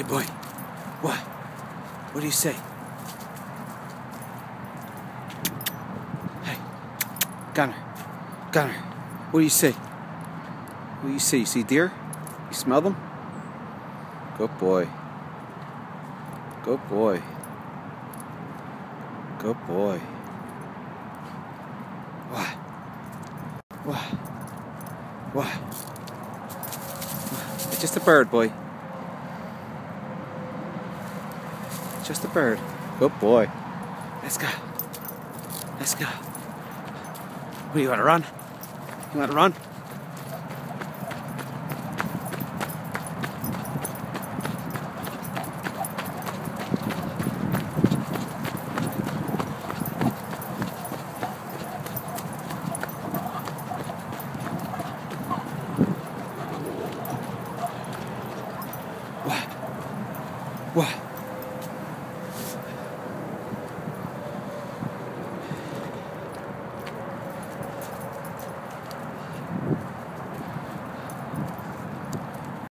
boy. What? What do you say? Hey, Gunnar. Gunnar, what do you say? What do you see? You see deer? You smell them? Good boy. Good boy. Good boy. What? What? What? It's just a bird, boy. It's just a bird. Good boy. Let's go. Let's go. What, do you want to run? You want to run? What? What?